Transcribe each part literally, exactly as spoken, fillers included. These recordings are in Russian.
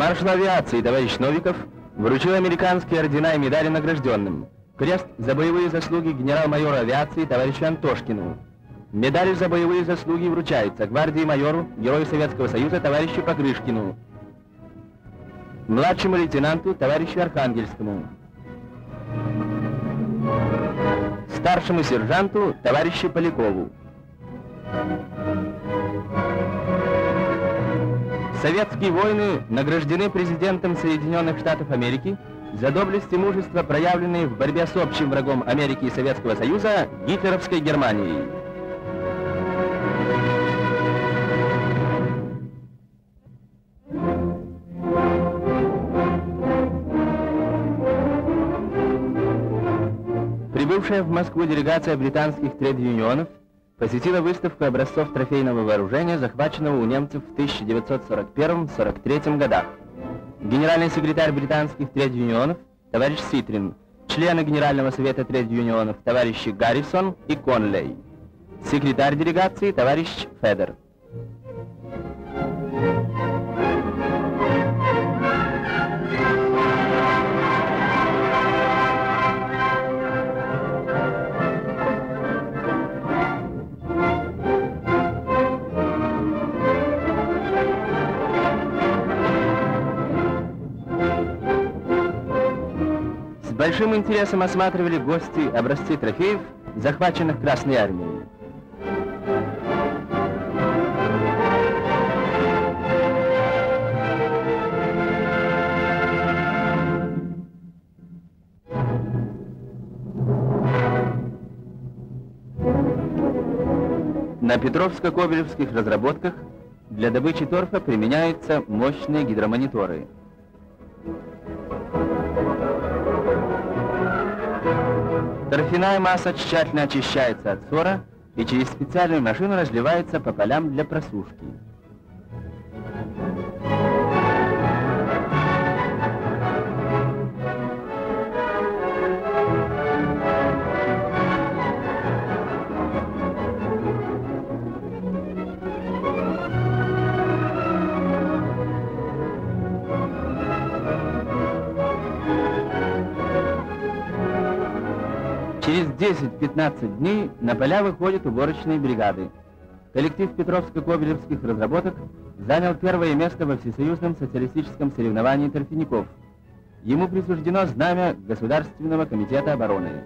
Маршал авиации товарищ Новиков вручил американские ордена и медали награжденным. Крест за боевые заслуги генерал-майору авиации товарищу Антошкину. Медаль за боевые заслуги вручается гвардии-майору, герою Советского Союза товарищу Покрышкину. Младшему лейтенанту товарищу Архангельскому. Старшему сержанту товарищу Полякову. Советские воины награждены президентом Соединенных Штатов Америки за доблесть и мужество, проявленные в борьбе с общим врагом Америки и Советского Союза, гитлеровской Германией. Прибывшая в Москву делегация британских трейд-юнионов посетила выставку образцов трофейного вооружения, захваченного у немцев в тысяча девятьсот сорок первом — сорок третьем годах. Генеральный секретарь британских трейд-юнионов товарищ Ситрин, члены Генерального совета трейд-юнионов товарищи Гаррисон и Конлей, секретарь делегации товарищ Федер. С большим интересом осматривали гости образцы трофеев, захваченных Красной Армией. На Петровско-Кобелевских разработках для добычи торфа применяются мощные гидромониторы. Торфяная масса тщательно очищается от сора и через специальную машину разливается по полям для просушки. Через десять-пятнадцать дней на поля выходят уборочные бригады. Коллектив Петровско-Кобелевских разработок занял первое место во всесоюзном социалистическом соревновании торфяников. Ему присуждено знамя Государственного комитета обороны.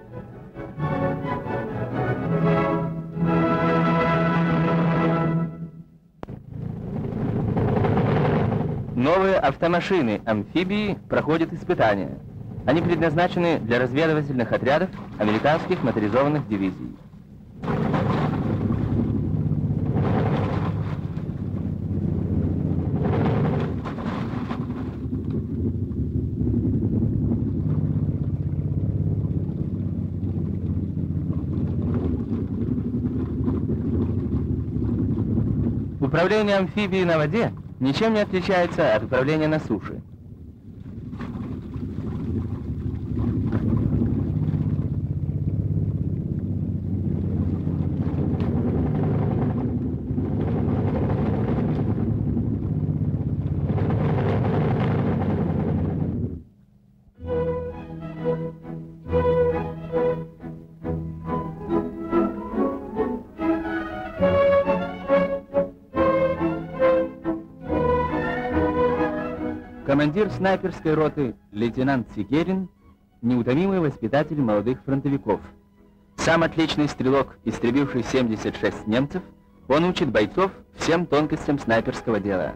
Новые автомашины-амфибии проходят испытания. Они предназначены для разведывательных отрядов американских моторизованных дивизий. Управление амфибией на воде ничем не отличается от управления на суше. Командир снайперской роты лейтенант Секерин — неутомимый воспитатель молодых фронтовиков. Сам отличный стрелок, истребивший семьдесят шесть немцев, он учит бойцов всем тонкостям снайперского дела.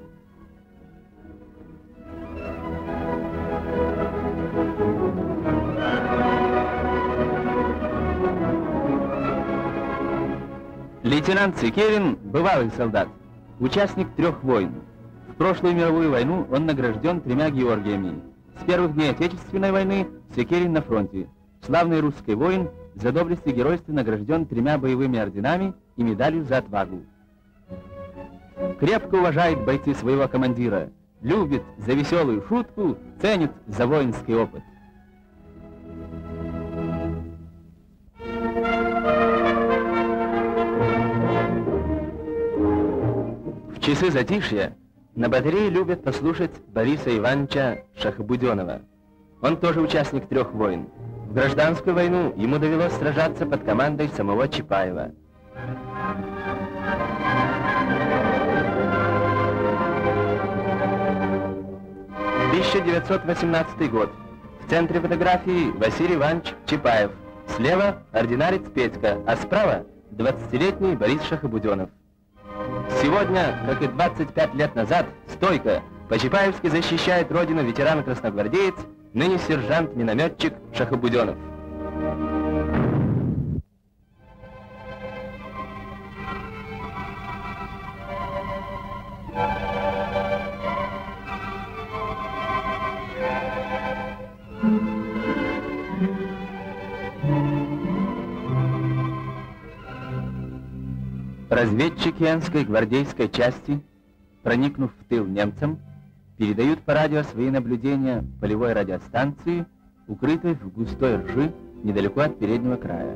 Лейтенант Секерин — бывалый солдат, участник трех войн. В прошлую мировую войну он награжден тремя Георгиями. С первых дней Отечественной войны Секерин на фронте. Славный русский воин, за доблесть и геройство награжден тремя боевыми орденами и медалью за отвагу. Крепко уважает бойцы своего командира, любит за веселую шутку, ценит за воинский опыт. В часы затишья На батарее любят послушать Бориса Ивановича Шахабуденова. Он тоже участник трех войн. В гражданскую войну ему довелось сражаться под командой самого Чапаева. тысяча девятьсот восемнадцатый год. В центре фотографии Василий Иванович Чапаев. Слева ординарец Петька, а справа двадцатилетний Борис Шахабуденов. Сегодня, как и двадцать пять лет назад, стойко, по-чапаевски защищает родину ветеран-красногвардеец, ныне сержант-минометчик Шахабуденов. Разведчики Энской гвардейской части, проникнув в тыл немцам, передают по радио свои наблюдения полевой радиостанции, укрытой в густой ржи недалеко от переднего края.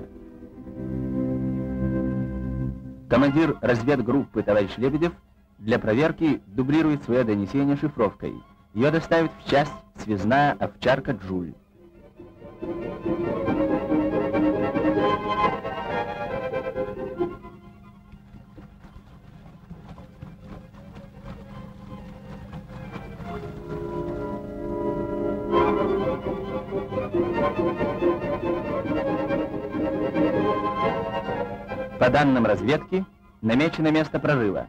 Командир разведгруппы товарищ Лебедев для проверки дублирует свое донесение шифровкой. Ее доставит в часть связная овчарка Джуль. По данным разведки, намечено место прорыва.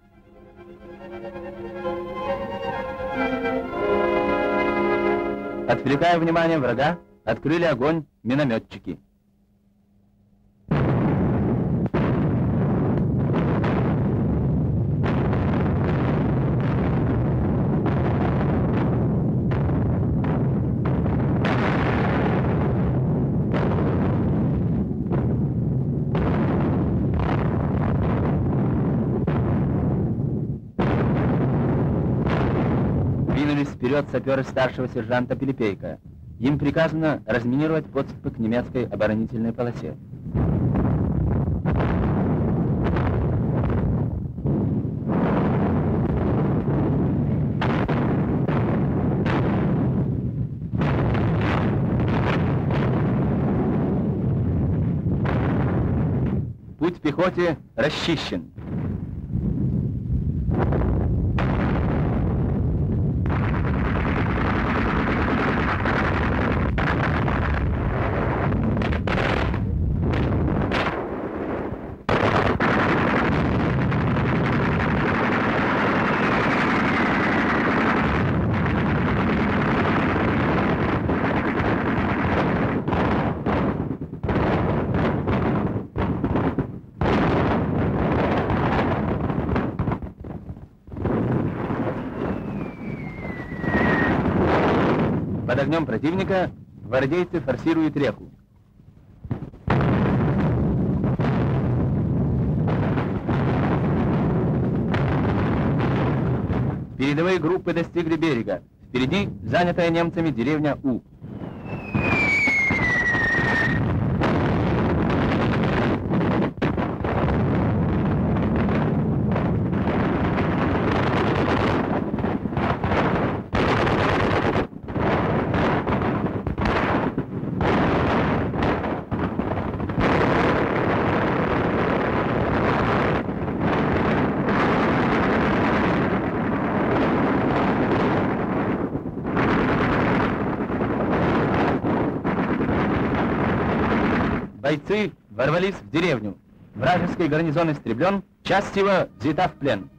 Отвлекая внимание врага, открыли огонь минометчики. Вперед саперы старшего сержанта Пилипейка. Им приказано разминировать подступы к немецкой оборонительной полосе. Путь пехоте расчищен. Под огнем противника гвардейцы форсируют реку. Передовые группы достигли берега. Впереди занятая немцами деревня У. Бойцы ворвались в деревню. Вражеский гарнизон истреблен, часть его взята в плен.